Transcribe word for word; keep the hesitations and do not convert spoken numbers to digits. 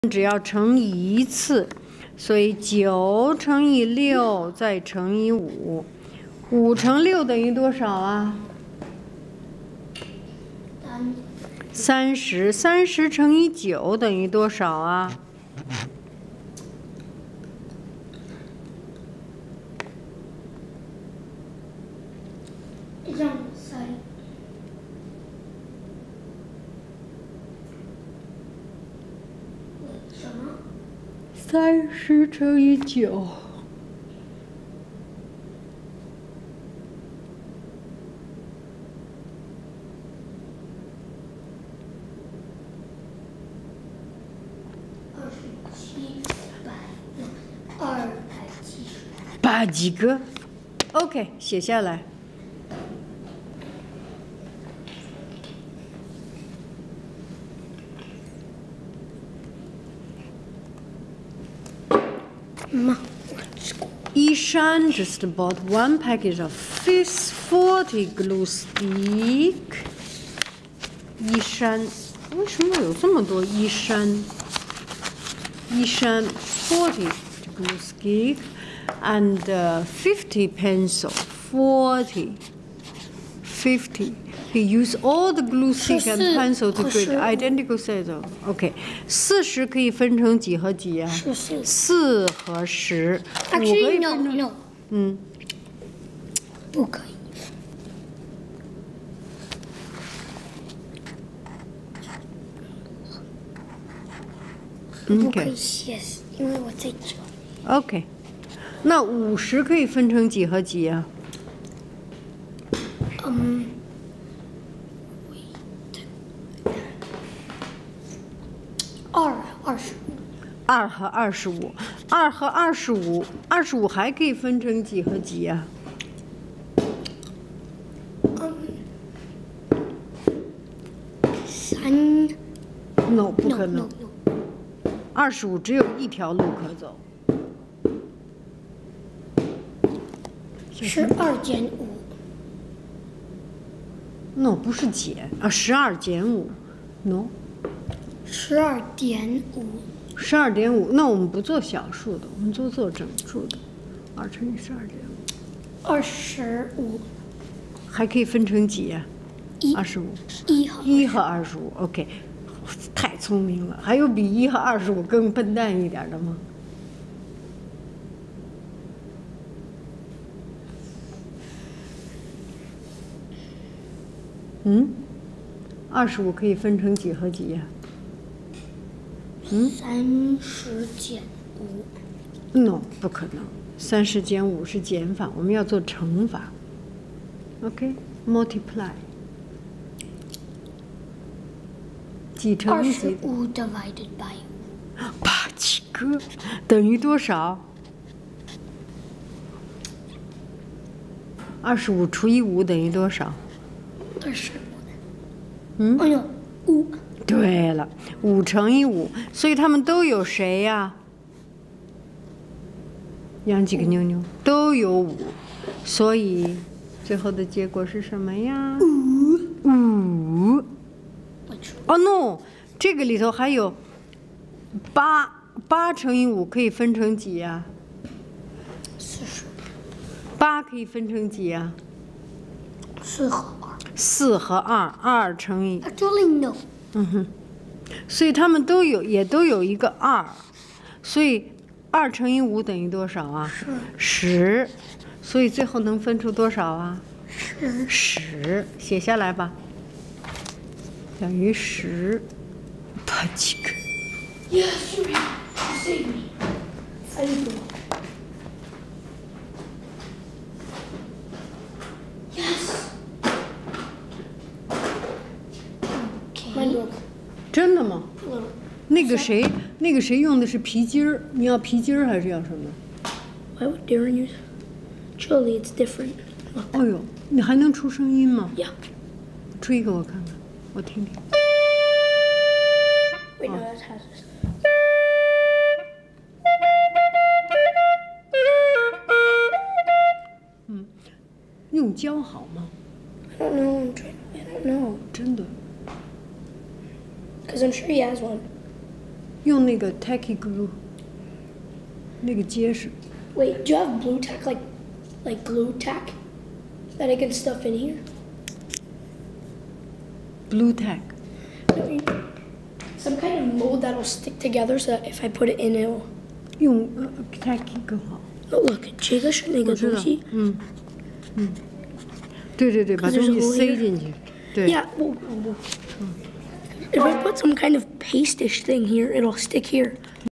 只要乘一次，所以九乘以六再乘以五，五乘六等于多少啊？三十，三十乘以九等于多少啊？ 让三。 三十乘以九， 二十七百二百七十。 八几个 ？OK， 写下来。 妈。 Ishan just bought one package of Fizz forty glue stick. 依山，为什么有这么多依山？依山 forty glue stick and uh, fifty pencil. forty, fifty. He used all the glue stick and pencil to create identical sets of. OK， 四十可以分成几和几啊？四和十。五可以分成。嗯。 不可以。不可以写，因为我在这。 OK， 那五十可以分成几和几啊？ 嗯。 二二十五， 二和二十五，二和二十五，二十五还可以分成几和几呀？ 嗯，三。 No， 不可能。二十五只有一条路可走。 十二减五。 No， 不是减啊，十二减五。No。 十二点五， 十二点五。那我们不做小数的，我们做做整数的。二乘以十二点五， 二十五。 还可以分成几呀？ 一。 二十五。 一和一和二十五。OK， 太聪明了。还有比一和二十五更笨蛋一点的吗？嗯，二十五可以分成几和几呀？ 嗯，三十减五 ？No， 不可能。三十减五是减法，我们要做乘法。OK，multiply、okay? 几乘以几？ 二十五 divided by 八几个等于多少？二十五除以五等于多少？ 二十五。 嗯。 哎呦，五。 对了，五乘以五，所以他们都有谁呀？养几个妞妞都有五，所以最后的结果是什么呀？五五。哦 no， 这个里头还有八，八乘以五可以分成几呀？ 四十。 八可以分成几呀？ 四和二。 四和二，二乘以。 Actually no。 嗯哼，所以他们都有，也都有一个二，所以二乘以五等于多少啊？十。所以最后能分出多少啊？ 十。 十，写下来吧。等于十。八几个 Yes, you save me. Thank you. Yes. 真的吗？那个谁，那个谁用的是皮筋儿，你要皮筋儿还是要什么 ？Why would Darren use? Surely it's different. 哦呦，你还能出声音吗 ？Yeah. 吹一个我看看，我听听。 Wait, no, that's hazardous. 嗯，用胶好吗 I don't know. I'm trying. I don't know. 真的。 Because I'm sure he has one. 用那个 tacky glue，那个结实。 Wait, do you have blue tack, like, like glue tack, that I can stuff in here? Blue tack， No, you- Some kind of mold that'll stick together so that if I put it in, it'll. 用呃 tacky 更好。 Oh, look, 这个是那个东西。 嗯嗯，对对对，把东西塞进去。对。 Yeah. Whoa, whoa, whoa. If I put some kind of pastish thing here, it'll stick here.